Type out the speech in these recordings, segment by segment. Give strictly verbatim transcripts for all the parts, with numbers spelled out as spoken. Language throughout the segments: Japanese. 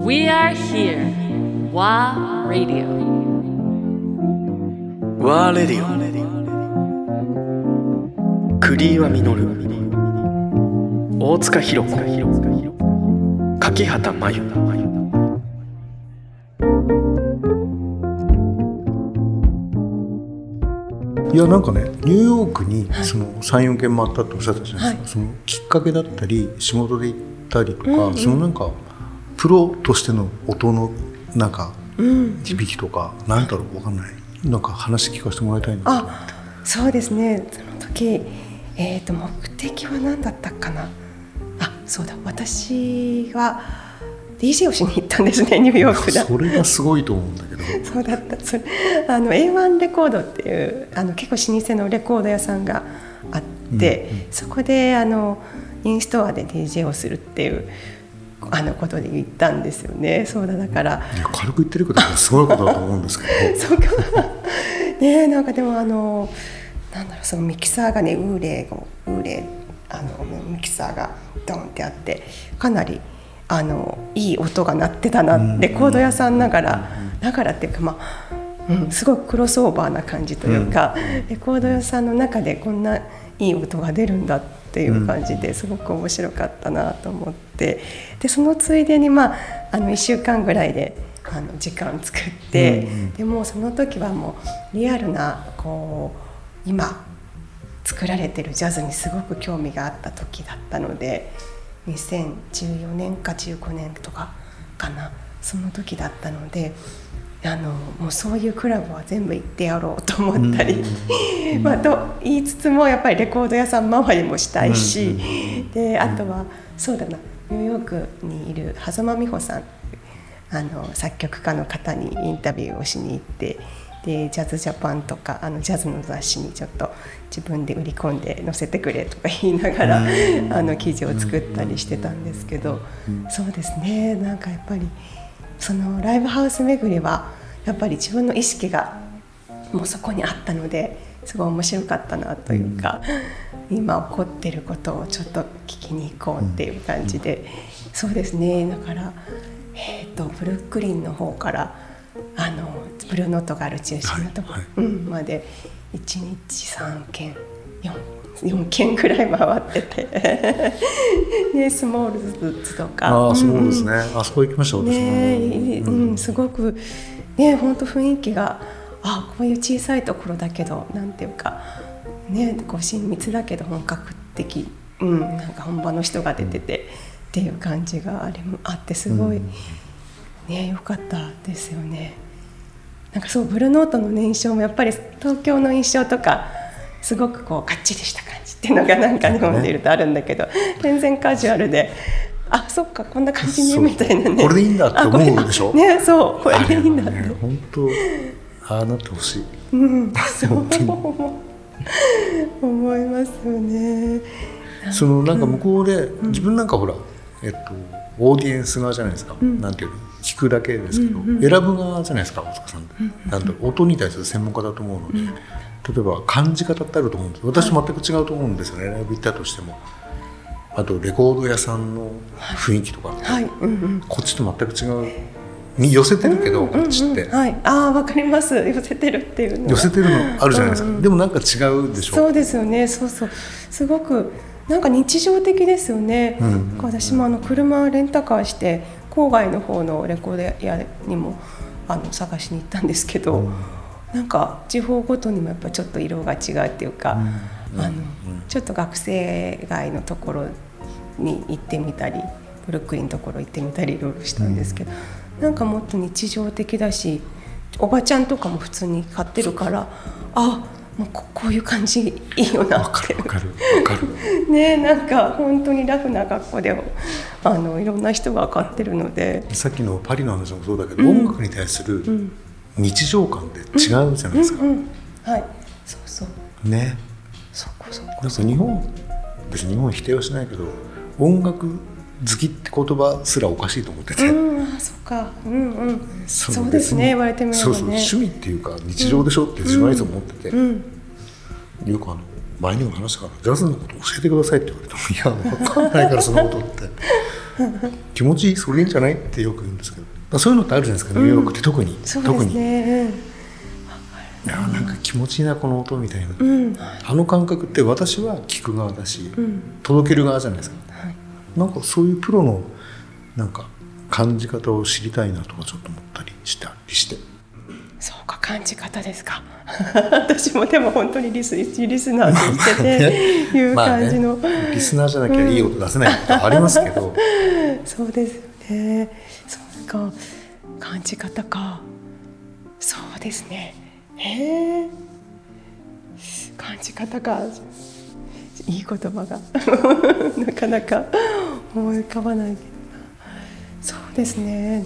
We are here. WA Radio. WA Radio。栗岩実、大塚弘子、柿畑真由。 いやなんかねニューヨークにそのさん、よんけん回ったっておっしゃったじゃないですか、はい、そのきっかけだったり仕事で行ったりとか、うんうん、そのなんかプロとしての音のなんか響きとか、うん、なんだろう分かんないなんか話聞かせてもらいたいなと思って。 あ、そうですね。その時、えーと、目的は何だったかな。あ、そうだ、私は ディージェー をしに行ったんですね、ニューヨークだ。 それがすごいと思うんだけど。 そうだった。それあの エーワン レコードっていうあの結構老舗のレコード屋さんがあって、うんうん、そこであのインストアで ディージェー をするっていうあのことで言ったんですよね。そうだ、だからいや軽く言ってるけどすごいことだと思うんですけどそうかね、なんかでもあのなんだろう、そのミキサーがね、ウーレーウーレーあのミキサーがドンってあって、かなりあのいい音が鳴ってたな、レコード屋さんながらながらっていうか、まあ、うん、すごくクロスオーバーな感じというか、レコード屋さんの中でこんないい音が出るんだっていう感じですごく面白かったなと思って、でそのついでに、まあ、あのいっしゅうかんぐらいであの時間作って、うんうん、でもその時はもうリアルなこう今作られてるジャズにすごく興味があった時だったので、にせんじゅうよねんかじゅうごねんとかかな、その時だったので、あのもうそういうクラブは全部行ってやろうと思ったり、うんまあ、と言いつつもやっぱりレコード屋さん周りもしたいし、うん、であとはそうだな、ニューヨークにいる狭間美穂さん、あの作曲家の方にインタビューをしに行って、でジャズジャパンとかあのジャズの雑誌にちょっと自分で売り込んで載せてくれとか言いながら、うん、あの記事を作ったりしてたんですけど、うん、そうですね、なんかやっぱりそのライブハウス巡りはやっぱり自分の意識がもうそこにあったので、すごい面白かったなというか、うん、今起こってることをちょっと聞きに行こうっていう感じで、そうですね、だから、えーと、ブルックリンの方からあのブルーノートがある中心のところ、はいはい、うん、までいちにちさんけんよん、よんけんくらい回っててね、スモールズとか、 あ、そうですね、うん、あそこ行きました私も、 ね、うんうん、すごくね、本当雰囲気が、あ、こういう小さいところだけどなんていうかね、こう親密だけど本格的、うん、なんか本場の人が出ててっていう感じがあれもあって、すごい、うんね、良かったですよね。なんかそうブルーノートの、ね、印象もやっぱり東京の印象とかすごくこうかっちりした感じっていうのがなんか日本でいるとあるんだけど、全然カジュアルで、あ、そっかこんな感じねみたいなね、 これでいいんだって思うでしょ。 ね、そうこれでいいんだって、 ね、本当ああなってほしい、 うん、そう思いますよね。 そのなんか向こうで、うん、自分なんかほら、えっとオーディエンス側じゃないですか、うん、なんていうの聞くだけですけど、うんうん、選ぶ側じゃないですか大塚さんって、うんうん、なんだろう、音に対する専門家だと思うので、うん、例えば感じ方ってあると思うんです。私と全く違うと思うんですよね、ライブ行ったとしても。あとレコード屋さんの雰囲気とか、はいはい、うんうん、こっちと全く違うに寄せてるけど、うんうんうん、こっちって、 はい、ああ分かります、寄せてるっていうの寄せてるのあるじゃないですか、うんうん、でもなんか違うでしょ。 そうですよね、そうそう、すごくなんか日常的ですよね、うんうんうん、私もあの車レンタカーして郊外の方のレコード屋にもあの探しに行ったんですけど、うん、なんか地方ごとにもやっぱちょっと色が違うっていうか、うん、あのちょっと学生街のところに行ってみたりブルックリンのところ行ってみたりいろいろしたんですけど、うん、なんかもっと日常的だし、おばちゃんとかも普通に買ってるから、あ、もう こ, こういう感じいいよなってわかるわかるね、なんか本当にラフな格好であのいろんな人が買ってるので、 さっきのパリの話もそうだけど、うん、音楽に対する日常感って違うじゃないですか、うんうんうん、はい、そうそうね、そこそこなんか日本、別に日本否定はしないけど音楽好きって言葉すらおかしいと思ってて、 うん、あ、そっか、うんうん、そ, そうですね、言われてみればね、 そうそう、趣味っていうか日常でしょって自分はいつも思ってて、うんうん、よくあの前にも話したからジャズのこと教えてくださいって言われても、いや分かんないからそのことって気持ちいい、それいいんじゃないってよく言うんですけど、そういうのってあるじゃないですか、ニューヨークって特に、 うん、そう特に、 ですね、 いやなんか気持ちいいなこの音みたいな、 うん、 あの感覚って私は聞く側だし、 うん、 届ける側じゃないですか、 はい、 なんかそういうプロのなんか感じ方を知りたいなとかちょっと思ったりしたりして。 そうか、感じ方ですか私もでも本当にリス、リスナーとしてていう感じの、 まあね、リスナーじゃなきゃいい音出せないことありますけど、 うん、そうですよね。そうか、感じ方か、そうですね、へえ、感じ方か、いい言葉がなかなか思い浮かばないけどな。そうですね、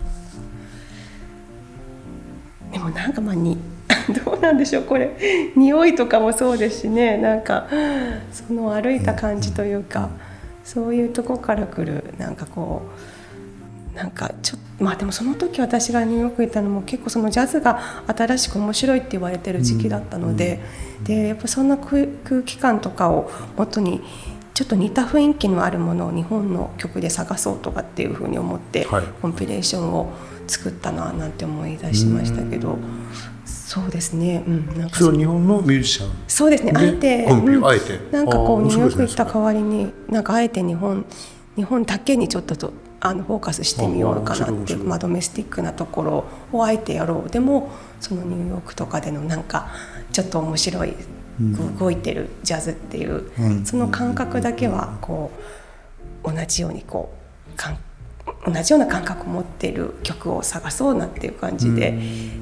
でもなんかまあにどうなんでしょう、これ匂いとかもそうですしね、なんかその歩いた感じというか、そういうとこから来るなんかこうなんかちょっとまあでもその時私がニューヨーク行ったのも結構そのジャズが新しく面白いって言われてる時期だったので、でやっぱそんな空気感とかを元にちょっと似た雰囲気のあるものを日本の曲で探そうとかっていうふうに思って、はい、コンピレーションを作ったななんて思い出しましたけど、そうですね、うん、なんかそれは日本のミュージシャン、 そうですね、あえて、 うん、あえてなんかこうニューヨーク行った代わりになんかあえて日本日本だけにちょっととあのフォーカスしてみようかなっていう、まあ、ドメスティックなところをあえてやろう。でもそのニューヨークとかでのなんかちょっと面白い、うん、動いてるジャズっていう、うん、その感覚だけはこう同じようにこう感同じような感覚を持っている曲を探そうなっていう感じで、うん、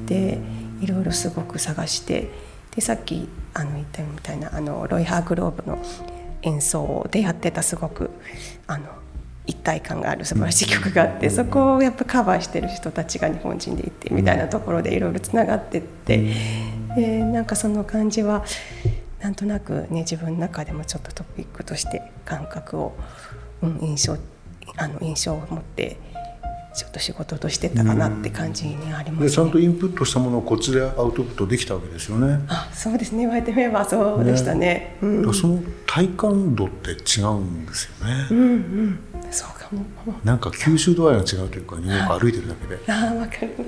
でいろいろすごく探して、でさっきあの言ったみたいなあのロイ・ハーグローブの演奏でやってたすごくあの一体感がある素晴らしい曲があって、そこをやっぱカバーしてる人たちが日本人でいてみたいなところでいろいろつながってって、でなんかその感じはなんとなくね自分の中でもちょっとトピックとして感覚を、うん、印象あの印象を持ってちょっと仕事としてたかなって感じにありますね。 でちゃんとインプットしたものをこっちでアウトプットできたわけですよね。 あ、そうですね、言われてみればそうでしたね。ね、うん、 その体感度って違うんですよね。 うんうん、そうかも。 なんか吸収度合いが違うというか、ニューヨーク歩いてるだけで。 ああ、わかります。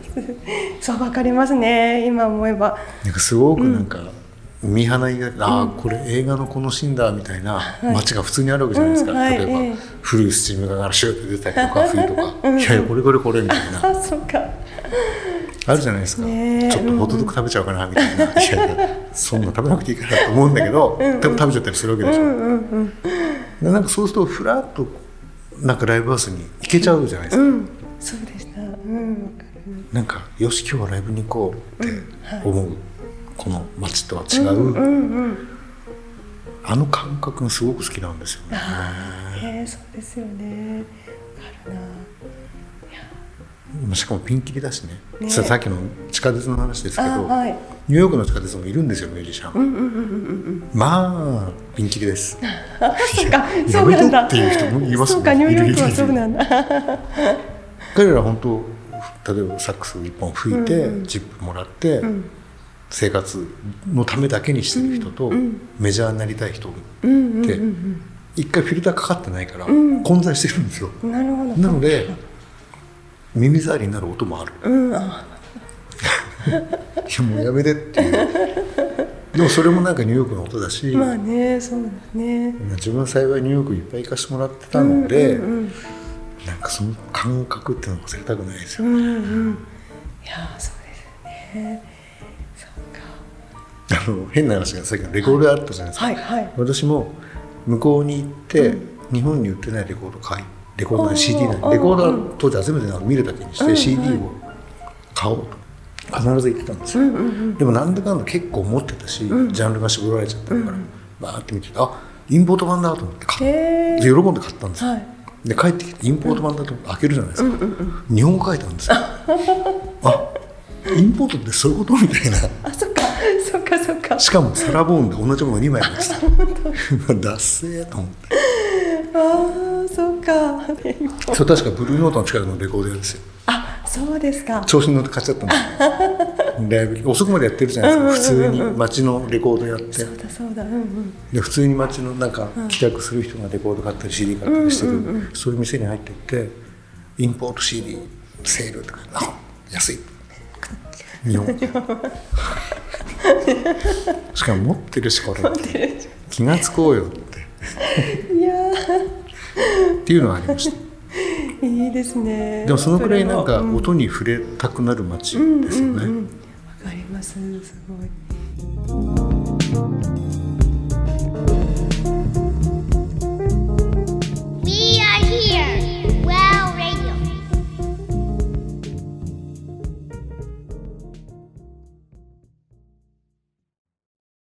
そう、わかりますね。今思えば。 なんかすごくなんか、うん、見放りが、ああこれ映画のこのシーンだみたいな街が普通にあるわけじゃないですか。はい、例えば、うんはい、古いスチームがシューって出たりとか冬とか、うん、いやいやこれこれこれみたいな。 あ、そうか。 あるじゃないですか。ね、ちょっとホットドッグ食べちゃおうかなみたいな。うん、いやいやそんな食べなくていいかなと思うんだけど、うん、多分食べちゃったりするわけでしょ。うんうんうん、でなんかそうするとフラッとなんかライブハウスに行けちゃうじゃないですか。うん、 そうでした。うん、 なんかよし今日はライブに行こうって思う、うんはい、この街とは違う、うんうんうん、あの感覚がすごく好きなんですよね。 あ、えー、そうですよね。あるな。 しかもピンキリだし ね, ねさっきの地下鉄の話ですけど、はい、ニューヨークの地下鉄もいるんですよミュージシャン、うんうんうんうん、まあピンキリですそうか、そうなんだっていう人もいますね。 そうか、ニューヨークはそうなんだ彼ら本当例えばサックスいっぽん吹いて、うんうん、チップもらって、うん、生活のためだけにしてる人と、うんうん、メジャーになりたい人って、うんうんうんうん、一回フィルターかかってないから、うん、混在してるんですよ。 なるほど。 なので耳障りになる音もある、うん、あいやもうやめてっていうでもそれもなんかニューヨークの音だし、 まあね、そうですね。 自分は幸いニューヨークいっぱい行かせてもらってたので、うんうんうん、なんかその感覚っていうのを忘れたくないですよね、うんうん、いやそうですね。 そうか、あの変な話がさっきのレコードあったじゃないですか、はいはいはい、私も向こうに行って、うん、日本に売ってないレコード買いレコードの シーディー なんでレコードは当時集めてなんか見るだけにして シーディー を買おうと必ず言ってたんですよ、うんうんうん、でもなんだかんだ結構持ってたし、うん、ジャンルが絞られちゃったから、うん、バーって見てて、あインポート版だと思って買って喜んで買ったんですよ、はい、で帰ってきてインポート版だと開けるじゃないですか、うんうんうん、日本語書いてあるんですよあインポートってそういうことみたいなあ、そっかそっかそっか。 しかもサラボーンで同じものにまい持ってたダッセーと思ってあそうかそう確かブルーノートの近くのレコード屋ですよ。 あ、そそうですか。 調子に乗って買っちゃったんですライブ遅くまでやってるじゃないですか、普通に街のレコードやって、 そうだそうだ、うんうん、 で普通に街のなんか帰宅する人がレコード買ったり シーディー 買ったりしてる、うんうんうん、そういう店に入っていってインポート シーディー セールとかあ安い日本しかも持ってるしこれ気がつこうよっていやっていうのはありました。 いいですね。 でもそのくらいなんか音に触れたくなる街ですよね。わ、 うんうんうん、かります、すごい。